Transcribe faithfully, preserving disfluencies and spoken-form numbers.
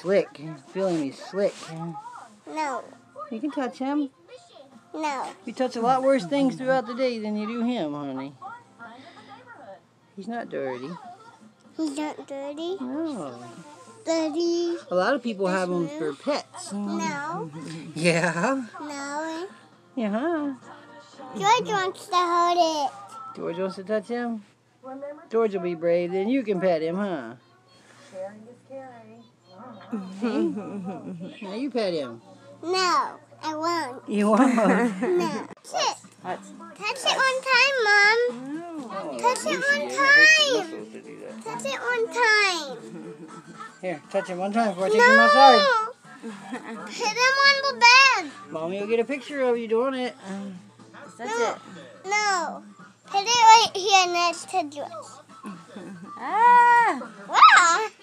slick. Feeling he's slick. No. You can touch him. No. You touch a lot worse things throughout the day than you do him, honey. He's not dirty. He's not dirty? No. Dirty. A lot of people have them for pets. No. Yeah. No. Yeah. George wants to hold it. George wants to touch him? George will be brave, then you can pet him, huh? Sharing is caring. See? Now you pet him. No, I won't. You won't? No. Touch it. Touch it one time, Mom. Oh, Touch it one time. Touch it one time. Here, touch him one time before I take him outside. No. Hit him on the bed. Mommy will get a picture of you doing it. That's No. it. No. Put it right here next to George. Ah! Wow.